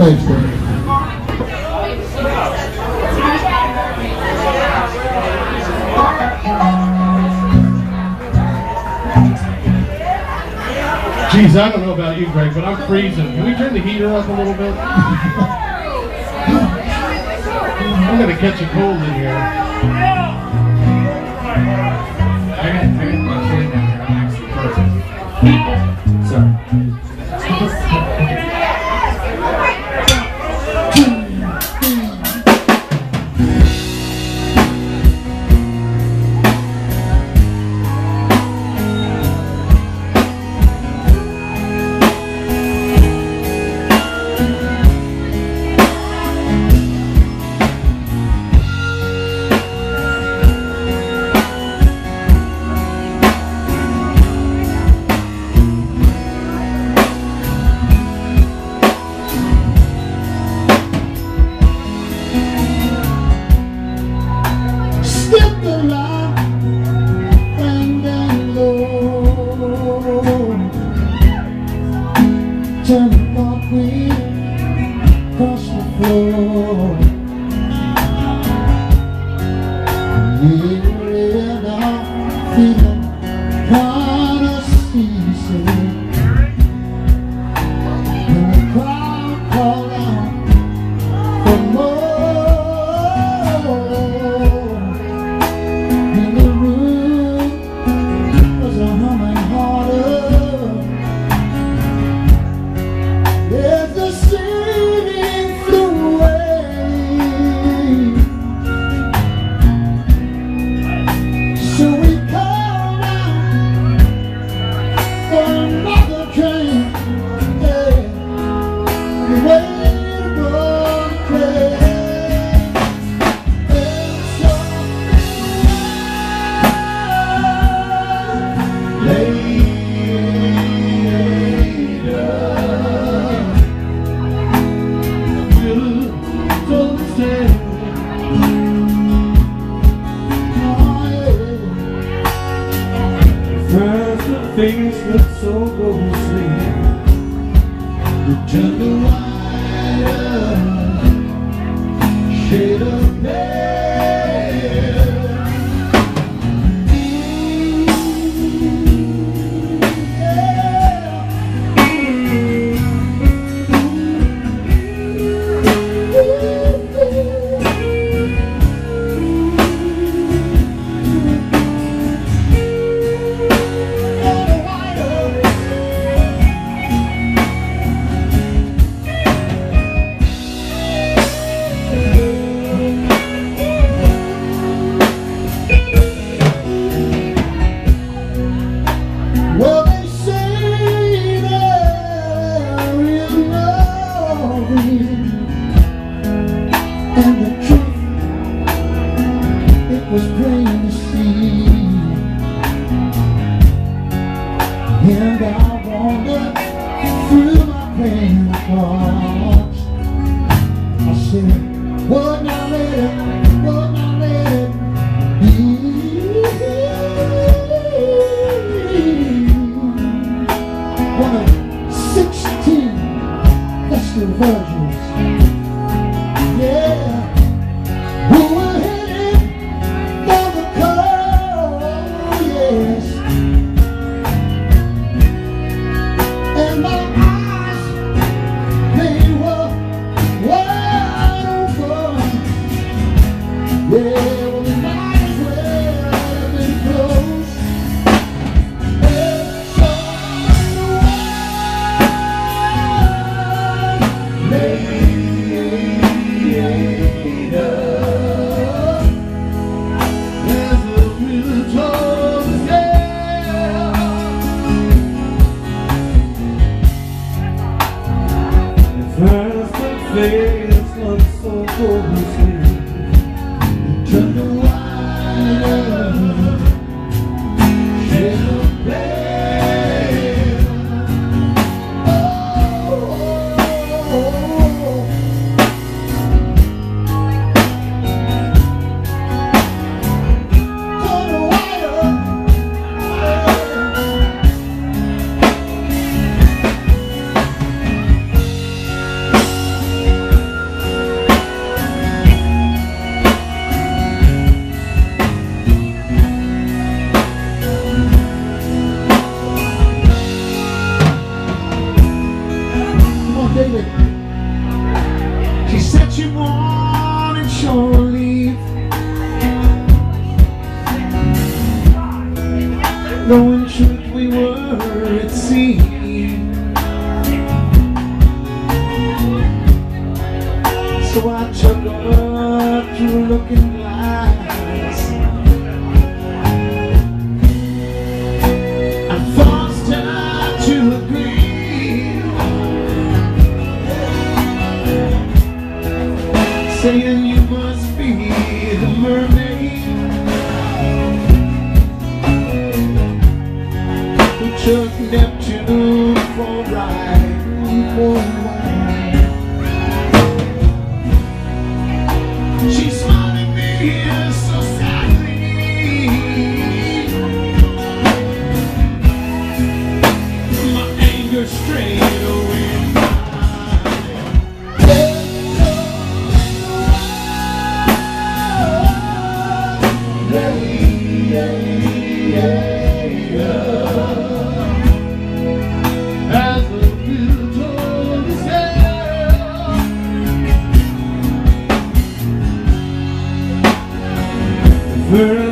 Thanks, Dave. Geez, I don't know about you, Greg, but I'm freezing. Can we turn the heater up a little bit? I'm going to catch a cold in here. I got my fan down here. I'm actually perfect. Sorry. Things look so ghostly. You turn the light shade of and the truth, it was plain to see. And I wandered through my pain thoughts. I said, would not let it be. One of 16 festive virgins. Yeah, who were headed for the cold, yes. And my eyes, they were wide open. Yeah, well, they might as well have been closed. There's Face looks so ghostly. though in truth we were at sea. So I took her to a looking glass and forced her to agree, saying you must be the mermaid who took Neptune for a ride. She smiled at me so sadly, my anger straight away. As the wind told his head,